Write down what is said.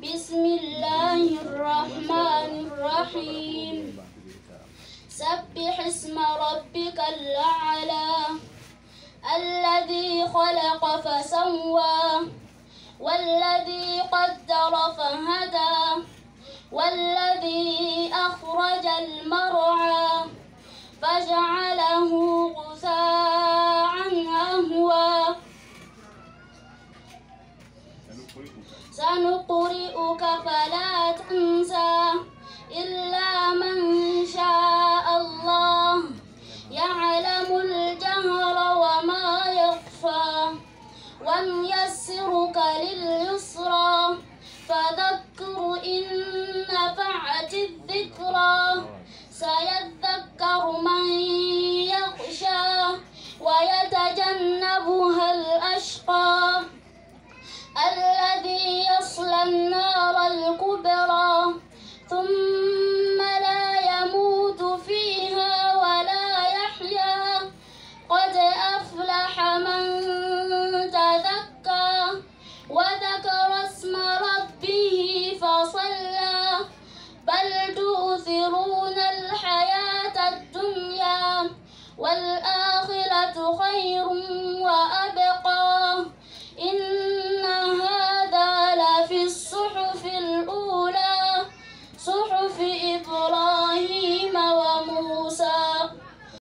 بسم الله الرحمن الرحيم سبح اسم ربك الأعلى الذي خلق فسوى والذي قدر فهدى والذي أخرج المرعى فجعله غثاء أهوى سنقرئك فلا تنسى إلا من شاء الله يعلم الجهر وما يخفى ونيسرك لليسرى فذكر إن نفعت الذكرى